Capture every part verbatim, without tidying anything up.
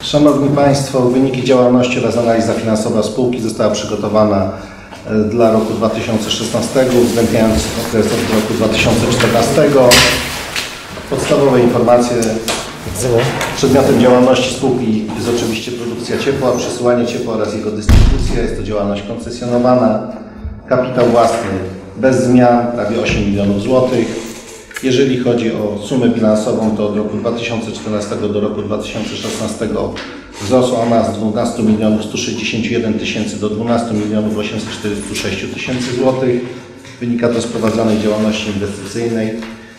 Szanowni Państwo, wyniki działalności oraz analiza finansowa spółki została przygotowana dla roku dwa tysiące szesnastego, uwzględniając okres od roku dwa tysiące czternastego. Podstawowe informacje. Przedmiotem działalności spółki jest oczywiście produkcja ciepła, przesyłanie ciepła oraz jego dystrybucja. Jest to działalność koncesjonowana. Kapitał własny bez zmian, prawie osiem milionów złotych. Jeżeli chodzi o sumę bilansową, to od roku dwa tysiące czternastego do roku dwa tysiące szesnastego wzrosła ona z dwunastu milionów stu sześćdziesięciu jeden tysięcy do dwunastu milionów osiemset czterdziestu sześciu tysięcy złotych. Wynika to z prowadzonej działalności inwestycyjnej.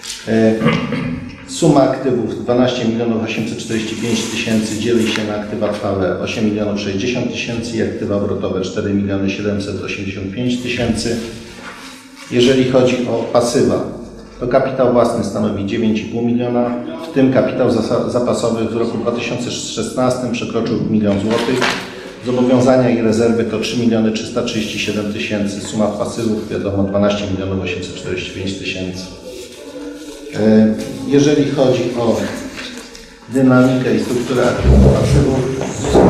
Suma aktywów dwanaście milionów osiemset czterdzieści pięć tysięcy dzieli się na aktywa trwałe osiem milionów sześćdziesiąt tysięcy i aktywa obrotowe cztery miliony siedemset osiemdziesiąt pięć tysięcy. Jeżeli chodzi o pasywa, to kapitał własny stanowi dziewięć i pół miliona, w tym kapitał zapasowy w roku dwa tysiące szesnastym przekroczył milion złotych. Zobowiązania i rezerwy to trzy miliony trzysta trzydzieści siedem tysięcy. Suma pasywów wiadomo dwanaście milionów osiemset czterdzieści pięć tysięcy. Jeżeli chodzi o dynamikę i strukturę aktywów pasywów,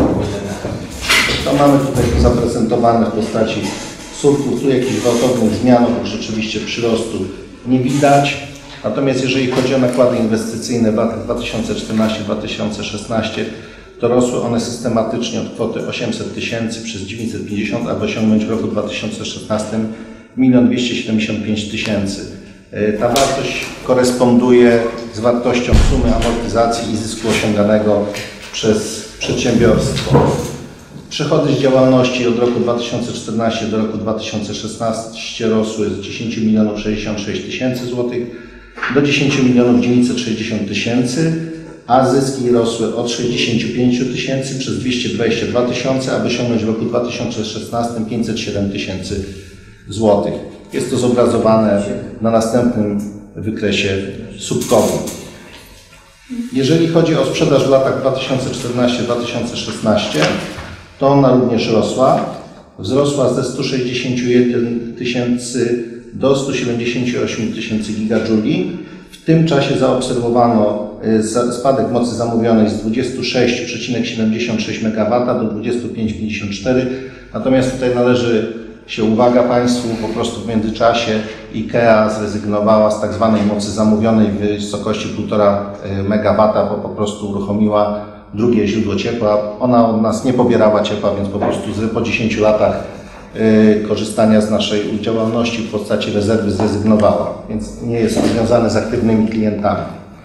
to mamy tutaj zaprezentowane w postaci słupków. Tu jakichś gwałtownych zmian, oprócz rzeczywiście przyrostu nie widać. Natomiast jeżeli chodzi o nakłady inwestycyjne w latach dwa tysiące czternastym do dwa tysiące szesnastego, to rosły one systematycznie od kwoty osiemset tysięcy przez dziewięćset pięćdziesiąt, aby osiągnąć w roku dwa tysiące szesnastym milion dwieście siedemdziesiąt pięć tysięcy. Ta wartość koresponduje z wartością sumy amortyzacji i zysku osiąganego przez przedsiębiorstwo. Przychody z działalności od roku dwa tysiące czternastego do roku dwa tysiące szesnastego rosły z dziesięciu milionów sześćdziesięciu sześciu tysięcy złotych do dziesięciu milionów dziewięćset sześćdziesiąt tysięcy, a zyski rosły od sześćdziesięciu pięciu tysięcy przez dwieście dwadzieścia dwa tysiące, aby osiągnąć w roku dwa tysiące szesnastym pięćset siedem tysięcy złotych. Jest to zobrazowane na następnym wykresie słupkowym. Jeżeli chodzi o sprzedaż w latach dwa tysiące czternastym do dwa tysiące szesnastego, to ona również rosła. Wzrosła ze stu sześćdziesięciu jeden tysięcy do stu siedemdziesięciu ośmiu tysięcy gigadżuli. W tym czasie zaobserwowano spadek mocy zamówionej z dwudziestu sześciu przecinek siedemdziesiąt sześć megawatów do dwudziestu pięciu przecinek pięćdziesiąt cztery. Natomiast tutaj należy się uwaga Państwu, po prostu w międzyczasie IKEA zrezygnowała z tak zwanej mocy zamówionej w wysokości półtora megawata, bo po prostu uruchomiła drugie źródło ciepła. Ona od nas nie pobierała ciepła, więc po prostu po dziesięciu latach y, korzystania z naszej działalności w postaci rezerwy zrezygnowała, więc nie jest związane z aktywnymi klientami.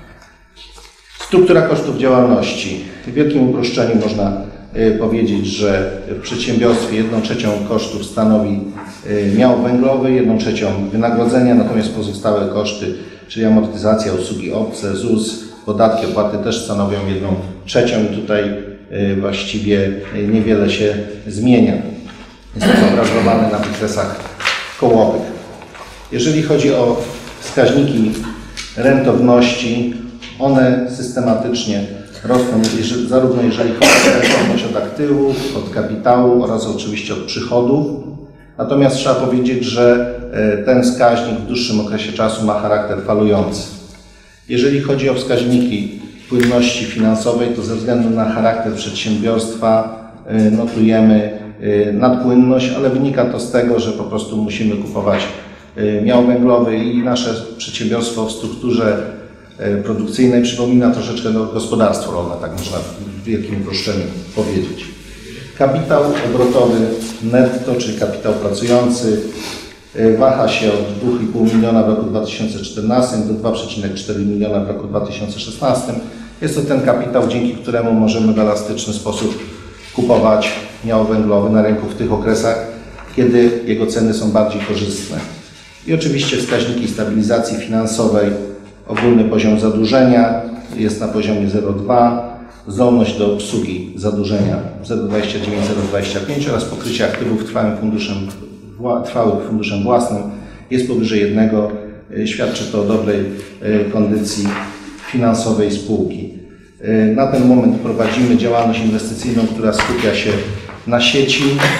Struktura kosztów działalności. W wielkim uproszczeniu można y, powiedzieć, że w przedsiębiorstwie jedną trzecią kosztów stanowi y, miał węglowy, jedną trzecią wynagrodzenia, natomiast pozostałe koszty, czyli amortyzacja, usługi obce, ZUS, podatki, opłaty też stanowią jedną trzecią i tutaj y, właściwie y, niewiele się zmienia. Jest to zobrazowane na wykresach kołowych. Jeżeli chodzi o wskaźniki rentowności, one systematycznie rosną, jeżeli, zarówno jeżeli chodzi o rentowność od aktywów, od kapitału oraz oczywiście od przychodów. Natomiast trzeba powiedzieć, że y, ten wskaźnik w dłuższym okresie czasu ma charakter falujący. Jeżeli chodzi o wskaźniki płynności finansowej, to ze względu na charakter przedsiębiorstwa notujemy nadpłynność, ale wynika to z tego, że po prostu musimy kupować miał węglowy i nasze przedsiębiorstwo w strukturze produkcyjnej przypomina troszeczkę no, gospodarstwo rolne, tak można w wielkim uproszczeniu powiedzieć. Kapitał obrotowy netto, czyli kapitał pracujący, waha się od dwóch i pół miliona w roku dwa tysiące czternastym do dwa przecinek cztery miliona w roku dwa tysiące szesnastym. Jest to ten kapitał, dzięki któremu możemy w elastyczny sposób kupować miał węglowy na rynku w tych okresach, kiedy jego ceny są bardziej korzystne. I oczywiście wskaźniki stabilizacji finansowej, ogólny poziom zadłużenia jest na poziomie zero przecinek dwa, zdolność do obsługi zadłużenia zero przecinek dwadzieścia dziewięć do zero przecinek dwadzieścia pięć oraz pokrycie aktywów trwałym funduszem trwałych funduszem własnym jest powyżej jednego. Świadczy to o dobrej kondycji finansowej spółki. Na ten moment prowadzimy działalność inwestycyjną, która skupia się na sieci.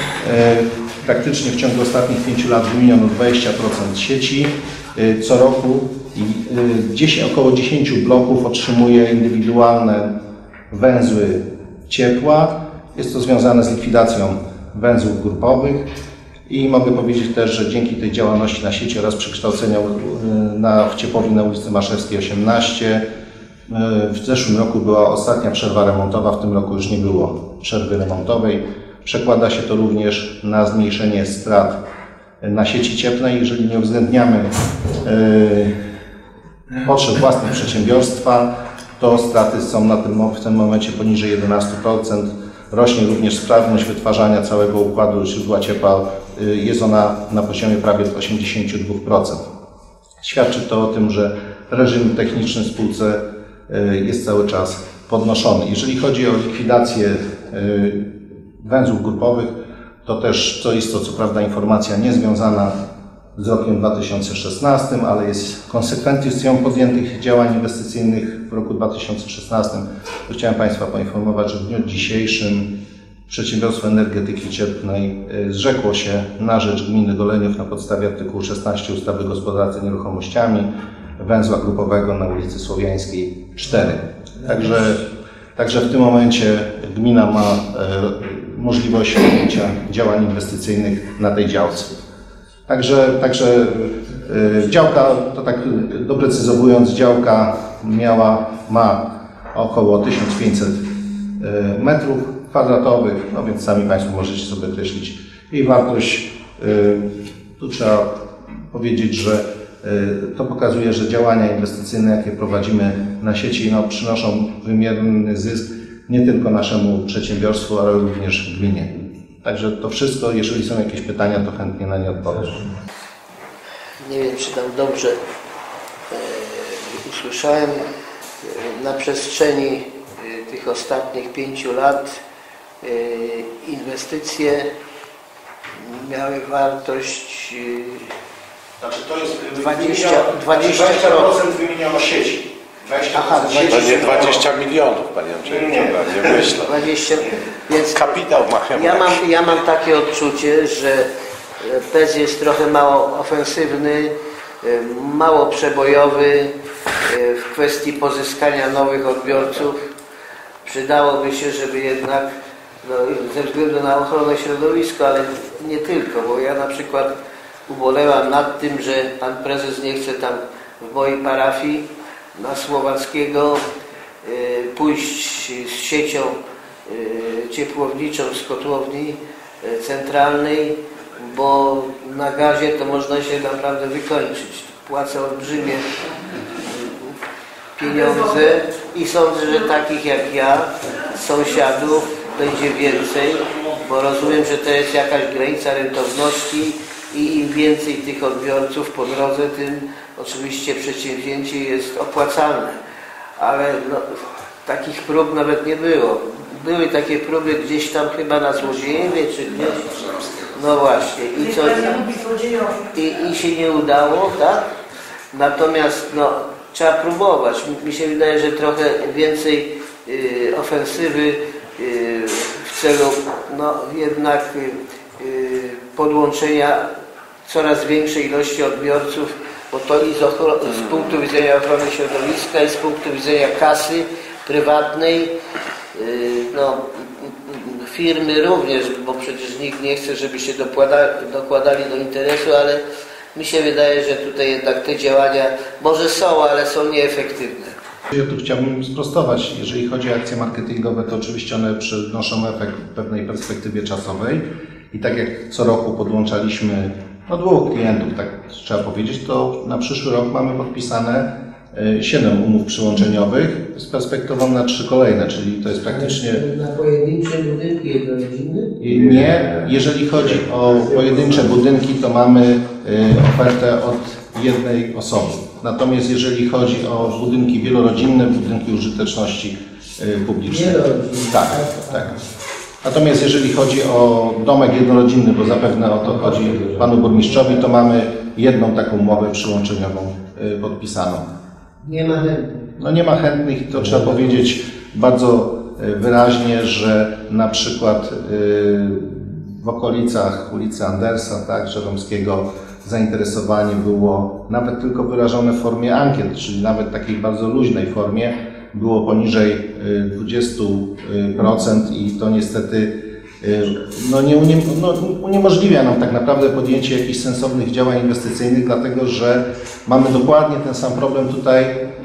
Praktycznie w ciągu ostatnich pięciu lat wymieniono dwadzieścia procent sieci co roku i gdzieś około dziesięciu bloków otrzymuje indywidualne węzły ciepła. Jest to związane z likwidacją węzłów grupowych i mogę powiedzieć też, że dzięki tej działalności na sieci oraz przekształcenia na, w ciepłowni na ulicy Maszewskiej osiemnaście w zeszłym roku była ostatnia przerwa remontowa, w tym roku już nie było przerwy remontowej. Przekłada się to również na zmniejszenie strat na sieci cieplnej. Jeżeli nie uwzględniamy yy, potrzeb własnych przedsiębiorstwa, to straty są na tym, w tym momencie poniżej jedenastu procent. Rośnie również sprawność wytwarzania całego układu źródła ciepła. Yy, jest ona na poziomie prawie osiemdziesięciu dwóch procent. Świadczy to o tym, że reżim techniczny w spółce yy, jest cały czas podnoszony. Jeżeli chodzi o likwidację yy, węzłów grupowych, to też to jest to co prawda informacja niezwiązana z rokiem dwa tysiące szesnastym, ale jest konsekwencją podjętych działań inwestycyjnych w roku dwa tysiące szesnastym. Chciałem Państwa poinformować, że w dniu dzisiejszym Przedsiębiorstwo Energetyki Cieplnej zrzekło się na rzecz gminy Goleniów na podstawie artykułu szesnastego ustawy o gospodarce nieruchomościami węzła grupowego na ulicy Słowiańskiej cztery. Także, także w tym momencie gmina ma e, możliwość podjęcia działań inwestycyjnych na tej działce. Także, także e, działka, to tak doprecyzowując, działka miała, ma około tysiąc pięćset e, metrów kwadratowych, no więc sami Państwo możecie sobie określić jej wartość. E, tu trzeba powiedzieć, że to pokazuje, że działania inwestycyjne, jakie prowadzimy na sieci, no, przynoszą wymierny zysk nie tylko naszemu przedsiębiorstwu, ale również gminie. Także to wszystko, jeżeli są jakieś pytania, to chętnie na nie odpowiem. Nie wiem, czy tam dobrze e, usłyszałem. Na przestrzeni e, tych ostatnich pięciu lat e, inwestycje miały wartość e, Znaczy to jest dwadzieścia procent wymieniono sieci. dwadzieścia procent Aha, sieci. To nie dwadzieścia milionów, Panie Andrzeju, nie, nie myślę. dwadzieścia, więc Kapitał ma chyba. ja mam, ja mam takie odczucie, że P E S jest trochę mało ofensywny, mało przebojowy w kwestii pozyskania nowych odbiorców. Przydałoby się, żeby jednak no, ze względu na ochronę środowiska, ale nie tylko, bo ja na przykład ubolewam nad tym, że pan prezes nie chce tam w mojej parafii na Słowackiego y, pójść z siecią y, ciepłowniczą z kotłowni y, centralnej, bo na gazie to można się naprawdę wykończyć. Płacę olbrzymie y, pieniądze i sądzę, że takich jak ja, sąsiadów, będzie więcej, bo rozumiem, że to jest jakaś granica rentowności i im więcej tych odbiorców po drodze, tym oczywiście przedsięwzięcie jest opłacalne. Ale no, takich prób nawet nie było. Były takie próby gdzieś tam chyba na Złodziejewie, czy gdzieś. No właśnie. I, co, i, i się nie udało, tak? Natomiast no, trzeba próbować. Mi się wydaje, że trochę więcej y, ofensywy y, w celu no, jednak y, podłączenia coraz większej ilości odbiorców, bo to i z, z punktu widzenia ochrony środowiska, i z punktu widzenia kasy prywatnej, no, firmy również, bo przecież nikt nie chce, żeby się dokładali, dokładali do interesu, ale mi się wydaje, że tutaj jednak te działania może są, ale są nieefektywne. Ja tu chciałbym sprostować. Jeżeli chodzi o akcje marketingowe, to oczywiście one przynoszą efekt w pewnej perspektywie czasowej. I tak jak co roku podłączaliśmy no, dwóch klientów, tak trzeba powiedzieć, to na przyszły rok mamy podpisane siedem umów przyłączeniowych z perspektywą na trzy kolejne, czyli to jest praktycznie... Na pojedyncze budynki jednorodzinne? Nie. Jeżeli chodzi o pojedyncze budynki, to mamy ofertę od jednej osoby. Natomiast jeżeli chodzi o budynki wielorodzinne, budynki użyteczności publicznej. Tak, tak. Natomiast jeżeli chodzi o domek jednorodzinny, bo zapewne o to chodzi panu burmistrzowi, to mamy jedną taką umowę przyłączeniową podpisaną. Nie ma chętnych. No nie ma chętnych, to trzeba powiedzieć bardzo wyraźnie, że na przykład w okolicach ulicy Andersa, tak, Żeromskiego, zainteresowanie było nawet tylko wyrażone w formie ankiet, czyli nawet takiej bardzo luźnej formie, było poniżej dwudziestu procent i to niestety no nie unie, no uniemożliwia nam tak naprawdę podjęcie jakichś sensownych działań inwestycyjnych, dlatego że mamy dokładnie ten sam problem tutaj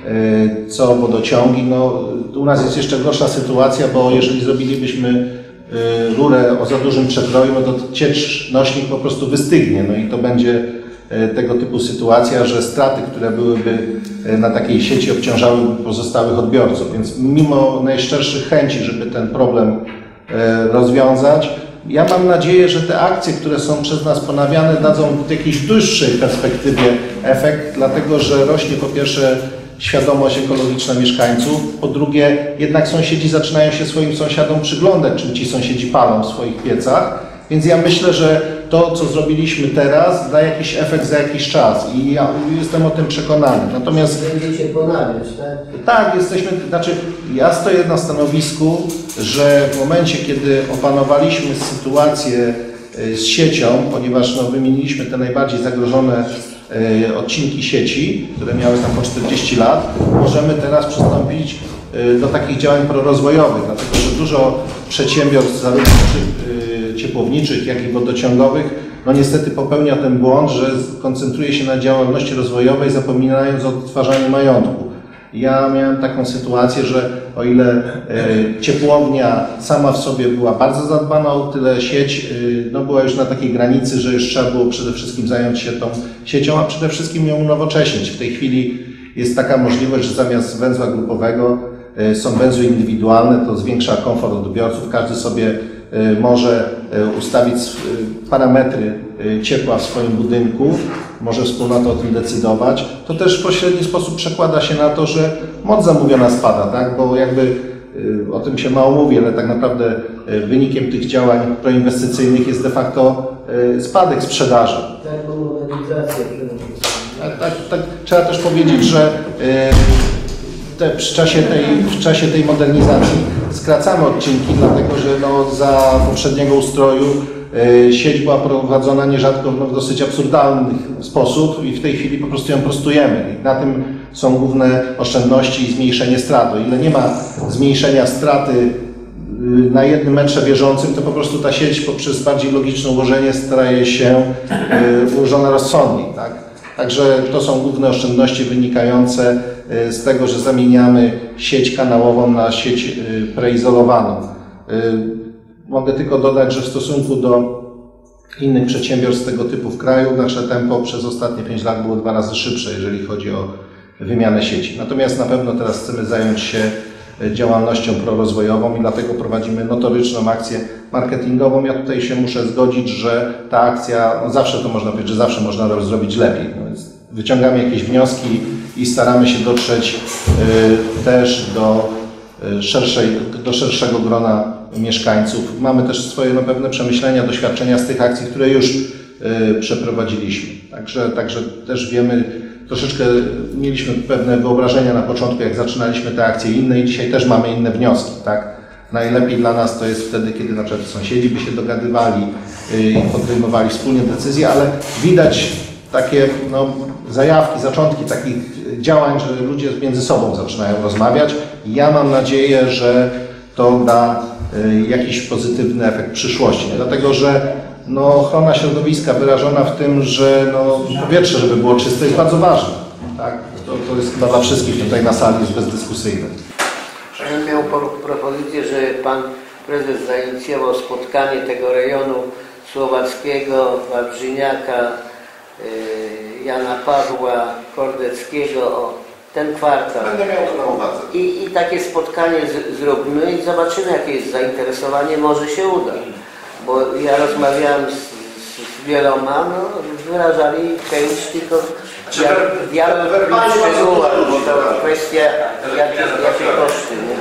co wodociągi. No, u nas jest jeszcze gorsza sytuacja, bo jeżeli zrobilibyśmy rurę o za dużym przekroju, no to ciecz nośnik po prostu wystygnie, no i to będzie tego typu sytuacja, że straty, które byłyby na takiej sieci obciążałyby pozostałych odbiorców, więc mimo najszczerszych chęci, żeby ten problem rozwiązać, ja mam nadzieję, że te akcje, które są przez nas ponawiane, dadzą w jakiejś dłuższej perspektywie efekt, dlatego że rośnie po pierwsze świadomość ekologiczna mieszkańców, po drugie jednak sąsiedzi zaczynają się swoim sąsiadom przyglądać, czym ci sąsiedzi palą w swoich piecach, więc ja myślę, że to, co zrobiliśmy teraz, da jakiś efekt za jakiś czas i ja jestem o tym przekonany. Natomiast będziecie ponawiać, tak? Tak, jesteśmy, znaczy ja stoję na stanowisku, że w momencie, kiedy opanowaliśmy sytuację z siecią, ponieważ no, wymieniliśmy te najbardziej zagrożone y, odcinki sieci, które miały tam po czterdzieści lat, możemy teraz przystąpić y, do takich działań prorozwojowych, dlatego że dużo przedsiębiorstw, zarówno y, ciepłowniczych, jak i wodociągowych, no niestety popełnia ten błąd, że koncentruje się na działalności rozwojowej, zapominając o odtwarzaniu majątku. Ja miałem taką sytuację, że o ile e, ciepłownia sama w sobie była bardzo zadbana, o tyle sieć e, no, była już na takiej granicy, że już trzeba było przede wszystkim zająć się tą siecią, a przede wszystkim ją unowocześnić. W tej chwili jest taka możliwość, że zamiast węzła grupowego e, są węzły indywidualne, to zwiększa komfort odbiorców. Każdy sobie e, może e, ustawić e, parametry e, ciepła w swoim budynku, może wspólnota o tym decydować, to też w pośredni sposób przekłada się na to, że moc zamówiona spada, tak? Bo jakby y, o tym się mało mówi, ale tak naprawdę y, wynikiem tych działań proinwestycyjnych jest de facto y, spadek sprzedaży. Termomodernizacja przede wszystkim. Tak, tak, tak, trzeba też powiedzieć, że y, te, w, czasie tej, w czasie tej modernizacji skracamy odcinki, dlatego że no, za poprzedniego ustroju sieć była prowadzona nierzadko w dosyć absurdalny sposób i w tej chwili po prostu ją prostujemy. I na tym są główne oszczędności i zmniejszenie strat. O ile nie ma zmniejszenia straty na jednym metrze bieżącym, to po prostu ta sieć poprzez bardziej logiczne ułożenie staje się ułożona rozsądniej. Tak? Także to są główne oszczędności wynikające z tego, że zamieniamy sieć kanałową na sieć preizolowaną. Mogę tylko dodać, że w stosunku do innych przedsiębiorstw tego typu w kraju nasze tempo przez ostatnie pięć lat było dwa razy szybsze, jeżeli chodzi o wymianę sieci. Natomiast na pewno teraz chcemy zająć się działalnością prorozwojową i dlatego prowadzimy notoryczną akcję marketingową. Ja tutaj się muszę zgodzić, że ta akcja, no zawsze to można powiedzieć, że zawsze można zrobić lepiej. No więc wyciągamy jakieś wnioski i staramy się dotrzeć y, też do, y, szerszej, do szerszego grona mieszkańców. Mamy też swoje no, pewne przemyślenia, doświadczenia z tych akcji, które już y, przeprowadziliśmy. Także, także też wiemy, troszeczkę mieliśmy pewne wyobrażenia na początku, jak zaczynaliśmy te akcje inne i dzisiaj też mamy inne wnioski. Tak? Najlepiej dla nas to jest wtedy, kiedy na przykład sąsiedzi by się dogadywali y, i podejmowali wspólnie decyzje, ale widać takie no, zajawki, zaczątki takich działań, że ludzie między sobą zaczynają rozmawiać. I ja mam nadzieję, że to da jakiś pozytywny efekt w przyszłości, dlatego że no, ochrona środowiska wyrażona w tym, że no, powietrze, żeby było czyste, jest bardzo ważne. Tak? To, to jest chyba dla wszystkich tutaj na sali jest bezdyskusyjne. Ja bym miał propozycję, że pan prezes zainicjował spotkanie tego rejonu słowackiego, Wawrzyniaka, Jana Pawła, Kordeckiego o ten kwartał. Będę miał to na uwadze. I, i takie spotkanie z, zróbmy i zobaczymy, jakie jest zainteresowanie, może się uda. Bo ja rozmawiałem z, z, z wieloma, no, wyrażali chęć, tylko ja, ja w szczegółach, bo to kwestia, jakie, jakie koszty. Nie?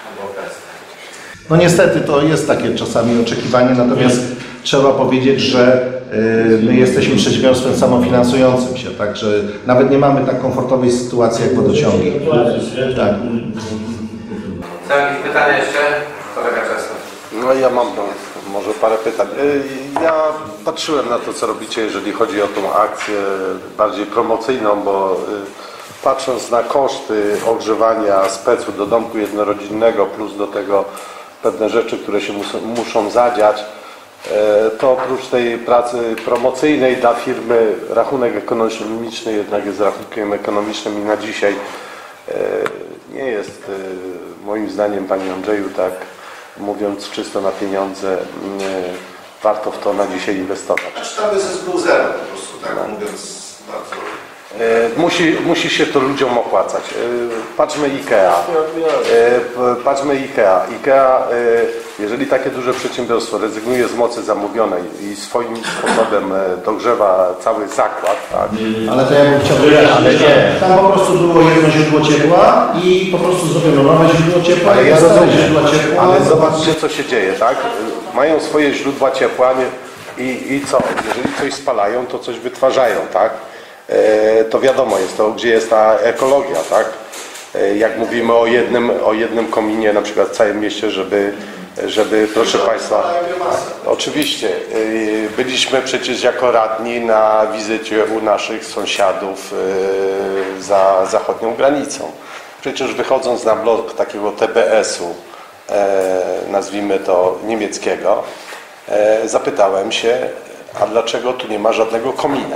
No niestety to jest takie czasami oczekiwanie, natomiast trzeba powiedzieć, że my jesteśmy przedsiębiorstwem samofinansującym się, także nawet nie mamy tak komfortowej sytuacji jak wodociągi. Tak. Są jakieś pytania jeszcze? Kolega Czesław. No ja mam no, może parę pytań. Ja patrzyłem na to, co robicie, jeżeli chodzi o tą akcję bardziej promocyjną, bo patrząc na koszty ogrzewania specu do domku jednorodzinnego, plus do tego pewne rzeczy, które się muszą, muszą zadziać, to oprócz tej pracy promocyjnej dla firmy rachunek ekonomiczny jednak jest rachunkiem ekonomicznym i na dzisiaj nie jest moim zdaniem, Panie Andrzeju, tak mówiąc czysto na pieniądze, warto w to na dzisiaj inwestować. Znaczy tam jest zysk był zero po prostu, tak no. mówiąc bardzo... Musi, musi się to ludziom opłacać. Patrzmy IKEA. Patrzmy IKEA. IKEA, jeżeli takie duże przedsiębiorstwo rezygnuje z mocy zamówionej i swoim sposobem dogrzewa cały zakład, tak? Ale to ja bym chciał wyjaśnić, że tam po prostu było jedno źródło ciepła i po prostu zrobiono nowe źródło ciepła. Ale i ja rozumiem, źródła ciepła. ale zobaczcie, co się dzieje, tak? Mają swoje źródła ciepła i, i co? Jeżeli coś spalają, to coś wytwarzają, tak? To wiadomo jest to, gdzie jest ta ekologia, tak? Jak mówimy o jednym, o jednym kominie, na przykład w całym mieście, żeby, żeby proszę Państwa, oczywiście, byliśmy przecież jako radni na wizycie u naszych sąsiadów za zachodnią granicą. Przecież wychodząc na blok takiego T B S-u, nazwijmy to niemieckiego, zapytałem się, a dlaczego tu nie ma żadnego komina?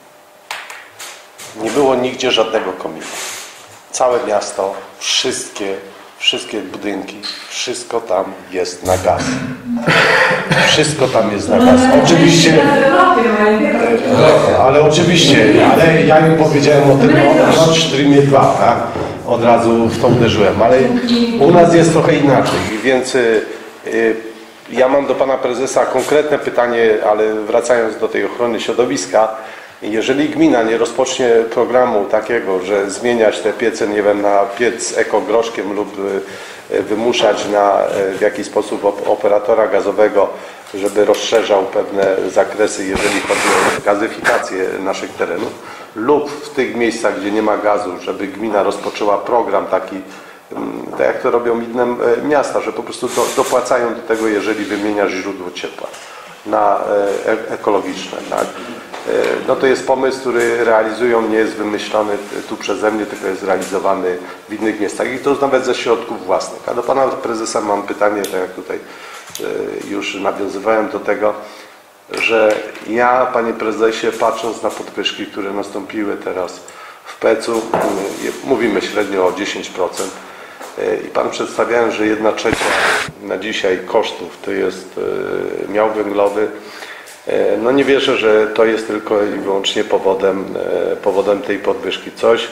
Nie było nigdzie żadnego komina. Całe miasto, wszystkie, wszystkie budynki, wszystko tam jest na gaz. Wszystko tam jest na gaz. Oczywiście, ale oczywiście, ale ja im powiedziałem o tym Nord Streamie dwa, tak? Od razu w to uderzyłem, ale u nas jest trochę inaczej, więc y, y, ja mam do Pana Prezesa konkretne pytanie, ale wracając do tej ochrony środowiska, jeżeli gmina nie rozpocznie programu takiego, że zmieniać te piece, nie wiem, na piec ekogroszkiem lub wymuszać na w jakiś sposób operatora gazowego, żeby rozszerzał pewne zakresy, jeżeli chodzi o gazyfikację naszych terenów, lub w tych miejscach, gdzie nie ma gazu, żeby gmina rozpoczęła program taki, tak jak to robią inne miasta, że po prostu do, dopłacają do tego, jeżeli wymieniasz źródło ciepła na ekologiczne, tak? No to jest pomysł, który realizują, nie jest wymyślony tu przeze mnie, tylko jest realizowany w innych miejscach i to nawet ze środków własnych. A do Pana Prezesa mam pytanie, tak jak tutaj już nawiązywałem do tego, że ja, Panie Prezesie, patrząc na podwyżki, które nastąpiły teraz w pecu, mówimy średnio o dziesięć procent i Pan przedstawiając, że jedna trzecia na dzisiaj kosztów to jest miał węglowy, no nie wierzę, że to jest tylko i wyłącznie powodem, powodem tej podwyżki. Coś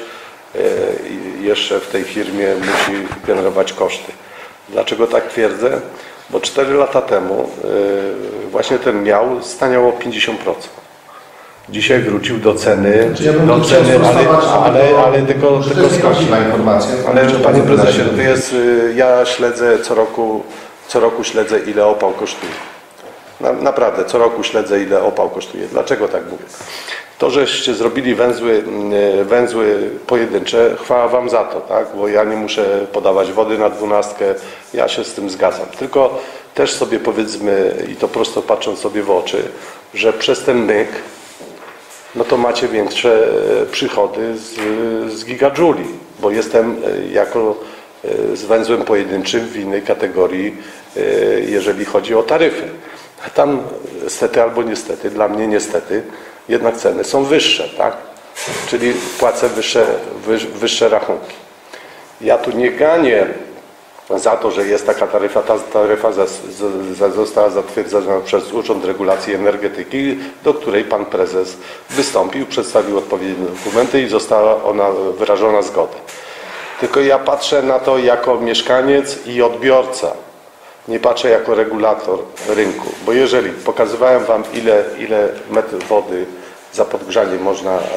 jeszcze w tej firmie musi generować koszty. Dlaczego tak twierdzę? Bo cztery lata temu właśnie ten miał staniał o pięćdziesiąt procent. Dzisiaj wrócił do ceny, ja do ceny, ale, ale, ale tylko, tylko skończył. Ale Panie Prezesie, to jest, ja śledzę co roku, co roku śledzę, ile opał kosztuje. Na, naprawdę, co roku śledzę, ile opał kosztuje. Dlaczego tak mówię? To, żeście zrobili węzły, węzły pojedyncze, chwała Wam za to, tak? Bo ja nie muszę podawać wody na dwunastkę, ja się z tym zgadzam. Tylko też sobie powiedzmy, i to prosto patrząc sobie w oczy, że przez ten myk, no to macie większe przychody z, z gigadżuli, bo jestem jako z węzłem pojedynczym w innej kategorii, jeżeli chodzi o taryfy. Tam stety albo niestety, dla mnie niestety, jednak ceny są wyższe, tak? Czyli płacę wyższe, wyższe rachunki. Ja tu nie ganię za to, że jest taka taryfa, ta taryfa za, za, została zatwierdzona przez Urząd Regulacji Energetyki, do której Pan Prezes wystąpił, przedstawił odpowiednie dokumenty i została ona wyrażona zgoda. Tylko ja patrzę na to jako mieszkaniec i odbiorca. Nie patrzę jako regulator rynku, bo jeżeli pokazywałem Wam, ile, ile metrów wody za podgrzanie można, e,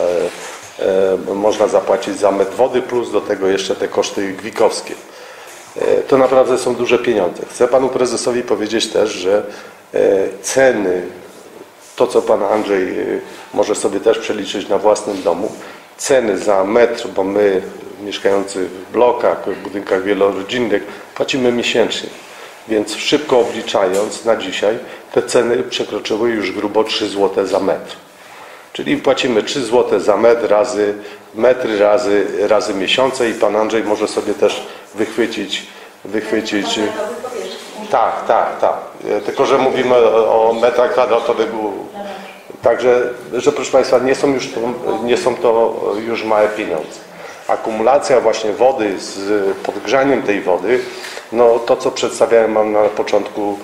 e, można zapłacić za metr wody, plus do tego jeszcze te koszty gwikowskie, e, to naprawdę są duże pieniądze. Chcę Panu Prezesowi powiedzieć też, że e, ceny, to co Pan Andrzej e, może sobie też przeliczyć na własnym domu, ceny za metr, bo my mieszkający w blokach, w budynkach wielorodzinnych płacimy miesięcznie. Więc szybko obliczając na dzisiaj, te ceny przekroczyły już grubo trzy złote za metr. Czyli płacimy trzy złote za metr razy, metry razy, razy miesiące i pan Andrzej może sobie też wychwycić, wychwycić. Tak, tak, tak. Tylko że mówimy o, o metrach kwadratowych. Także, że proszę Państwa, nie są już to, nie są to już małe pieniądze. Akumulacja właśnie wody z podgrzaniem tej wody, no to co przedstawiałem mam na początku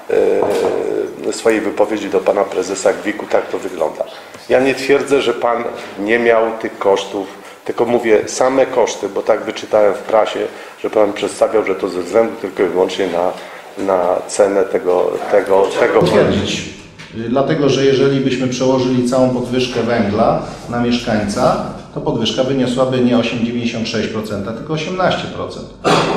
e, swojej wypowiedzi do pana prezesa Gwiku, tak to wygląda. Ja nie twierdzę, że pan nie miał tych kosztów, tylko mówię same koszty, bo tak wyczytałem w prasie, że pan przedstawiał, że to ze względu tylko i wyłącznie na, na cenę tego, tego, tego potwierdzić. Dlatego, że jeżeli byśmy przełożyli całą podwyżkę węgla na mieszkańca, to podwyżka wyniosłaby nie osiem przecinek dziewięćdziesiąt sześć procent, tylko osiemnaście procent.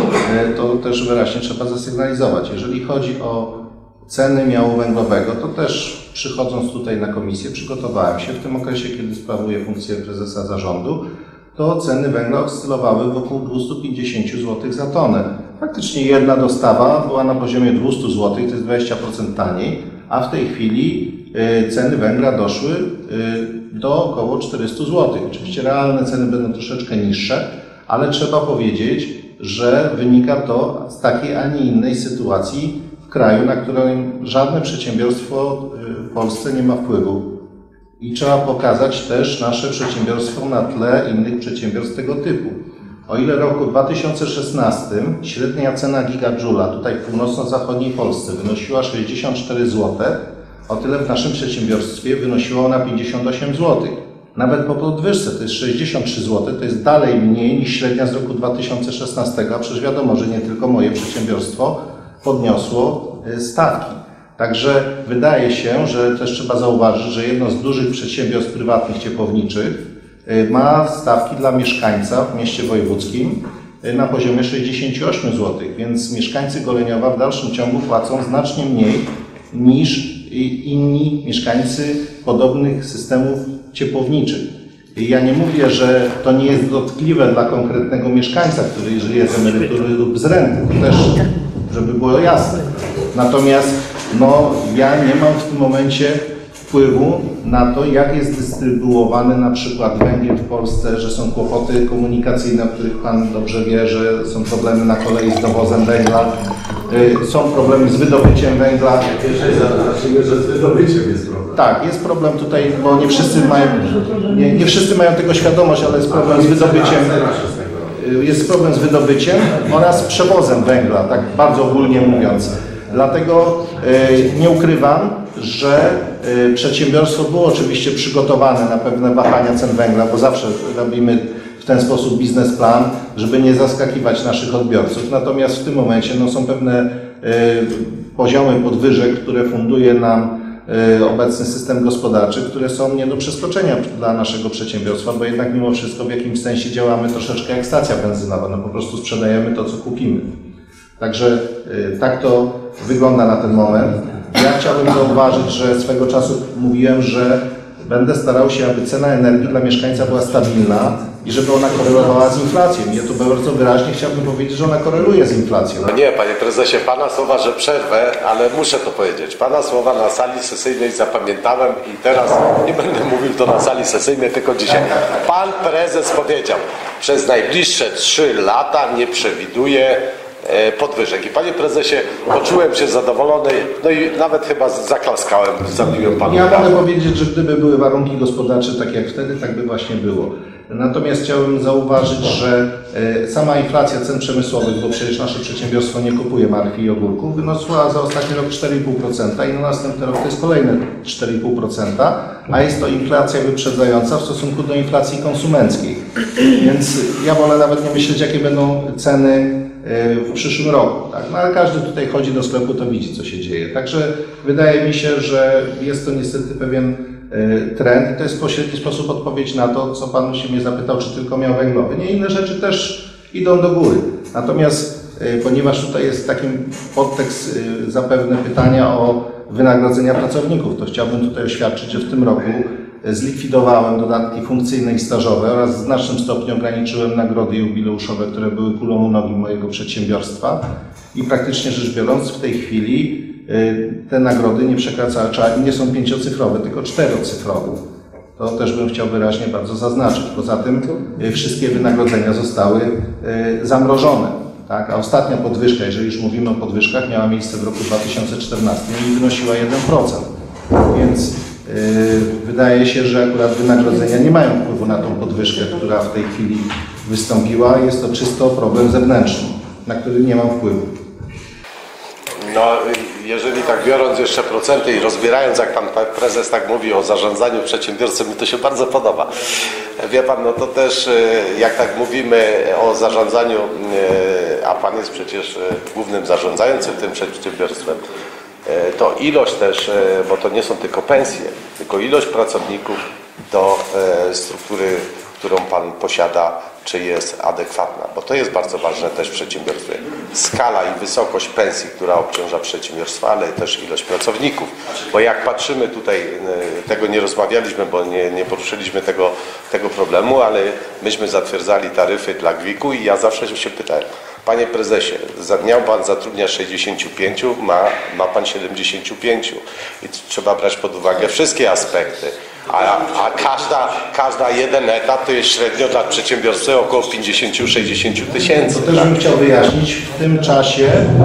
To też wyraźnie trzeba zasygnalizować. Jeżeli chodzi o ceny miału węglowego, to też przychodząc tutaj na komisję przygotowałem się w tym okresie, kiedy sprawuję funkcję prezesa zarządu, to ceny węgla oscylowały wokół dwieście pięćdziesiąt złotych za tonę. Faktycznie jedna dostawa była na poziomie dwieście złotych, to jest dwadzieścia procent taniej, a w tej chwili y, ceny węgla doszły y, do około czterysta złotych. Oczywiście realne ceny będą troszeczkę niższe, ale trzeba powiedzieć, że wynika to z takiej, a nie innej sytuacji w kraju, na którym żadne przedsiębiorstwo w Polsce nie ma wpływu. I trzeba pokazać też nasze przedsiębiorstwo na tle innych przedsiębiorstw tego typu. O ile w roku dwa tysiące szesnastym średnia cena gigadżula tutaj w północno-zachodniej Polsce wynosiła sześćdziesiąt cztery złote, o tyle w naszym przedsiębiorstwie wynosiła ona pięćdziesiąt osiem złotych. Nawet po podwyżce to jest sześćdziesiąt trzy złote, to jest dalej mniej niż średnia z roku dwa tysiące szesnastego, a przecież wiadomo, że nie tylko moje przedsiębiorstwo podniosło stawki. Także wydaje się, że też trzeba zauważyć, że jedno z dużych przedsiębiorstw prywatnych ciepłowniczych ma stawki dla mieszkańca w mieście wojewódzkim na poziomie sześćdziesiąt osiem złotych, więc mieszkańcy Goleniowa w dalszym ciągu płacą znacznie mniej niż inni mieszkańcy podobnych systemów ciepłowniczych. Ja nie mówię, że to nie jest dotkliwe dla konkretnego mieszkańca, który żyje z emerytury lub z renty, to też, żeby było jasne. Natomiast no, ja nie mam w tym momencie wpływu na to, jak jest dystrybuowany na przykład węgiel w Polsce, że są kłopoty komunikacyjne, o których Pan dobrze wie, że są problemy na kolei z dowozem węgla, y, są problemy z wydobyciem węgla. Zacznijmy, że z wydobyciem jest problem. Tak, jest problem tutaj, bo nie wszyscy mają, nie, nie wszyscy mają tego świadomość, ale jest problem z wydobyciem. Jest problem z wydobyciem oraz przewozem węgla, tak bardzo ogólnie mówiąc. Dlatego y, nie ukrywam, że y, przedsiębiorstwo było oczywiście przygotowane na pewne wahania cen węgla, bo zawsze robimy w ten sposób biznesplan, żeby nie zaskakiwać naszych odbiorców. Natomiast w tym momencie no, są pewne y, poziomy podwyżek, które funduje nam y, obecny system gospodarczy, które są nie do przeskoczenia dla naszego przedsiębiorstwa, bo jednak mimo wszystko w jakimś sensie działamy troszeczkę jak stacja benzynowa, no po prostu sprzedajemy to, co kupimy. Także y, tak to wygląda na ten moment. Ja chciałbym zauważyć, że swego czasu mówiłem, że będę starał się, aby cena energii dla mieszkańca była stabilna i żeby ona korelowała z inflacją. Ja tu bardzo wyraźnie chciałbym powiedzieć, że ona koreluje z inflacją. No nie, panie prezesie, pana słowa, że przerwę, ale muszę to powiedzieć. Pana słowa na sali sesyjnej zapamiętałem i teraz nie będę mówił to na sali sesyjnej, tylko dzisiaj. Pan prezes powiedział, przez najbliższe trzy lata nie przewiduje podwyżek. I panie prezesie, poczułem się zadowolony, no i nawet chyba zaklaskałem, zabiłem panu. Ja mogę powiedzieć, że gdyby były warunki gospodarcze tak jak wtedy, tak by właśnie było. Natomiast chciałbym zauważyć, że sama inflacja cen przemysłowych, bo przecież nasze przedsiębiorstwo nie kupuje marchwi i ogórków, wyniosła za ostatni rok cztery i pół procent i na następny rok to jest kolejne cztery i pół procent, a jest to inflacja wyprzedzająca w stosunku do inflacji konsumenckiej. Więc ja wolę nawet nie myśleć, jakie będą ceny w przyszłym roku. Tak? No, ale każdy tutaj chodzi do sklepu, to widzi, co się dzieje. Także wydaje mi się, że jest to niestety pewien trend i to jest w pośredni sposób odpowiedź na to, co Pan się mnie zapytał, czy tylko miał węglowy. Nie, inne rzeczy też idą do góry. Natomiast ponieważ tutaj jest taki podtekst zapewne pytania o wynagrodzenia pracowników, to chciałbym tutaj oświadczyć, że w tym roku zlikwidowałem dodatki funkcyjne i stażowe oraz w znacznym stopniu ograniczyłem nagrody jubileuszowe, które były kulą u nogi mojego przedsiębiorstwa i praktycznie rzecz biorąc w tej chwili te nagrody nie przekraczają, nie są pięciocyfrowe, tylko czterocyfrowe. To też bym chciał wyraźnie bardzo zaznaczyć. Poza tym y, wszystkie wynagrodzenia zostały y, zamrożone. Tak? A ostatnia podwyżka, jeżeli już mówimy o podwyżkach, miała miejsce w roku dwa tysiące czternastym i wynosiła jeden procent. Więc yy, wydaje się, że akurat wynagrodzenia nie mają wpływu na tą podwyżkę, która w tej chwili wystąpiła. Jest to czysto problem zewnętrzny, na który nie mam wpływu. No, jeżeli tak biorąc jeszcze procenty i rozbierając, jak pan prezes tak mówi o zarządzaniu przedsiębiorcą, mi to się bardzo podoba. Wie pan, no to też jak tak mówimy o zarządzaniu, a pan jest przecież głównym zarządzającym tym przedsiębiorstwem, to ilość też, bo to nie są tylko pensje, tylko ilość pracowników do struktury, którą pan posiada, czy jest adekwatna, bo to jest bardzo ważne też w przedsiębiorstwie. Skala i wysokość pensji, która obciąża przedsiębiorstwa, ale też ilość pracowników. Bo jak patrzymy tutaj, tego nie rozmawialiśmy, bo nie, nie poruszyliśmy tego, tego problemu, ale myśmy zatwierdzali taryfy dla gwiku i ja zawsze się pytałem, panie prezesie, miał pan zatrudniać sześćdziesięciu pięciu, ma, ma pan siedemdziesięciu pięciu i trzeba brać pod uwagę wszystkie aspekty. A, a każda, każda jeden etat to jest średnio dla przedsiębiorcy około pięćdziesiąt do sześćdziesięciu tysięcy. To też tak? bym chciał wyjaśnić, w tym czasie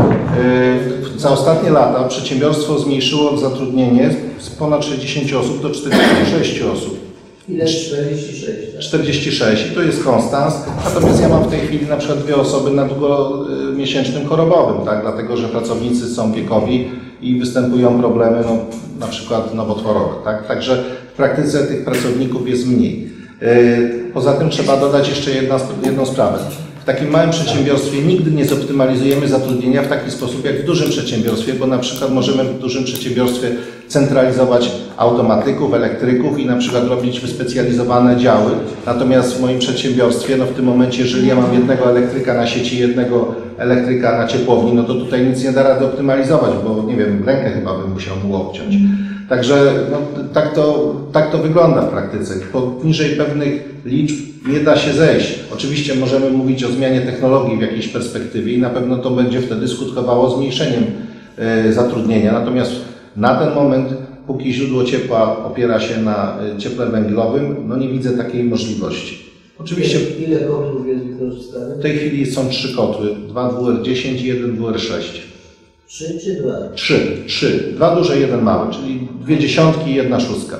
yy, za ostatnie lata przedsiębiorstwo zmniejszyło zatrudnienie z ponad sześćdziesięciu osób do czterdziestu sześciu osób. Ile? czterdzieści sześć. czterdzieści sześć i to jest konstans, natomiast ja mam w tej chwili na przykład dwie osoby na długomiesięcznym chorobowym, tak? Dlatego że pracownicy są wiekowi i występują problemy no, na przykład nowotworowe. Tak? Także w praktyce tych pracowników jest mniej. Poza tym trzeba dodać jeszcze jedna, jedną sprawę. W takim małym przedsiębiorstwie nigdy nie zoptymalizujemy zatrudnienia w taki sposób jak w dużym przedsiębiorstwie, bo na przykład możemy w dużym przedsiębiorstwie centralizować automatyków, elektryków i na przykład robić wyspecjalizowane działy. Natomiast w moim przedsiębiorstwie, no w tym momencie, jeżeli ja mam jednego elektryka na sieci, jednego elektryka na ciepłowni, no to tutaj nic nie da rady optymalizować, bo nie wiem, rękę chyba bym musiał mu obciąć. Także no, tak, to, tak to wygląda w praktyce. Poniżej pewnych liczb nie da się zejść. Oczywiście możemy mówić o zmianie technologii w jakiejś perspektywie i na pewno to będzie wtedy skutkowało zmniejszeniem y, zatrudnienia. Natomiast na ten moment, póki źródło ciepła opiera się na y, cieple węglowym, no nie widzę takiej możliwości. Oczywiście Ile kotłów jest wykorzystanych? w tej chwili są trzy kotły, dwa W R dziesięć i jeden W R sześć. Trzy czy dwa? Trzy, trzy. Dwa duże, jeden mały, czyli dwie dziesiątki i jedna szóstka.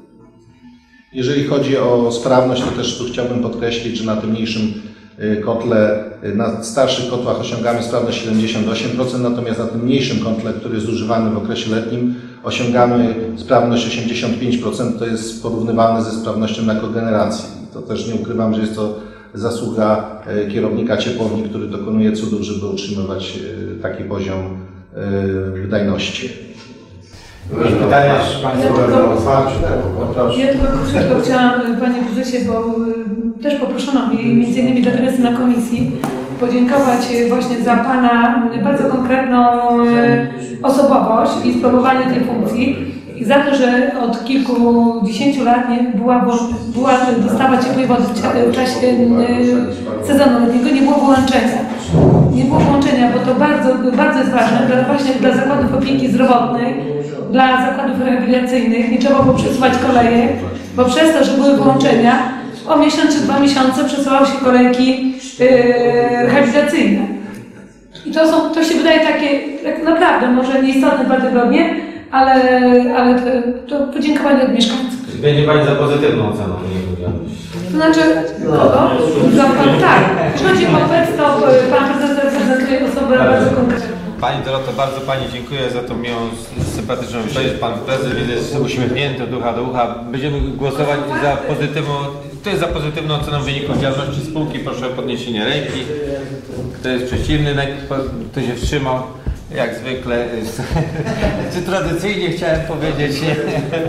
Jeżeli chodzi o sprawność, to też tu chciałbym podkreślić, że na tym mniejszym kotle, na starszych kotłach osiągamy sprawność siedemdziesiąt osiem procent, natomiast na tym mniejszym kotle, który jest używany w okresie letnim, osiągamy sprawność osiemdziesiąt pięć procent, to jest porównywalne ze sprawnością na kogeneracji. To też nie ukrywam, że jest to zasługa kierownika ciepłowni, który dokonuje cudów, żeby utrzymywać taki poziom wydajności. Pytanie jeszcze Państwo o otwarciu tego. Ja tylko krótko chciałam, Panie Prezesie, bo y, też poproszono mnie między innymi do adresy na komisji podziękować właśnie za Pana bardzo konkretną y, osobowość i sprawowanie tej funkcji i za to, że od kilkudziesięciu lat nie była, była dostawa ciepłej wody w czasie y, sezonu letniego, nie było wyłączenia. Nie było włączenia, bo to bardzo, bardzo jest ważne dla, właśnie dla zakładów opieki zdrowotnej, dla zakładów rehabilitacyjnych. Nie trzeba było przesuwać kolejek, bo przez to, że były wyłączenia, o miesiąc czy dwa miesiące przesuwały się kolejki yy, rehabilitacyjne. I to, są, to się wydaje takie, tak naprawdę, może nieistotne dwa tygodnie, ale, ale to, to podziękowanie od mieszkańców. Będzie Pani za pozytywną oceną, nie mówiłem. To znaczy, kogo? Za pan, tak. Chodzi o to, Pan Prezes reprezentuje osobę bardzo konkretną. Pani Doroto, bardzo Pani dziękuję za tą miłą, sympatyczną wypowiedź. Pan Prezes widzę, jest uśmiechnięty od ucha do ucha. Będziemy głosować za pozytywną, kto jest za pozytywną oceną wyników działalności spółki? Proszę o podniesienie ręki. Kto jest przeciwny? Kto się wstrzymał? Jak zwykle, czy tradycyjnie chciałem powiedzieć, nie?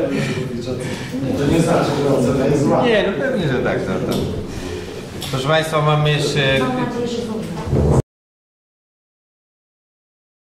To nie znaczy, że ocena jest zła. Nie, no pewnie, że tak. No to. Proszę Państwa, mamy jeszcze...